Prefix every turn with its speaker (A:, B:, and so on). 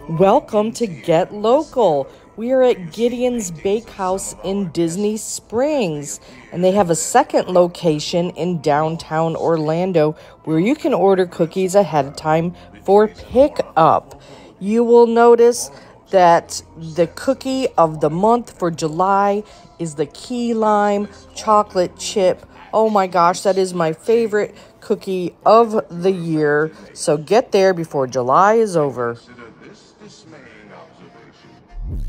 A: Welcome to Get Local. We are at Gideon's Bakehouse in Disney Springs, and they have a second location in downtown Orlando where you can order cookies ahead of time for pickup. You will notice that the cookie of the month for July is the key lime chocolate chip. Oh my gosh, that is my favorite cookie of the year. So get there before July is over.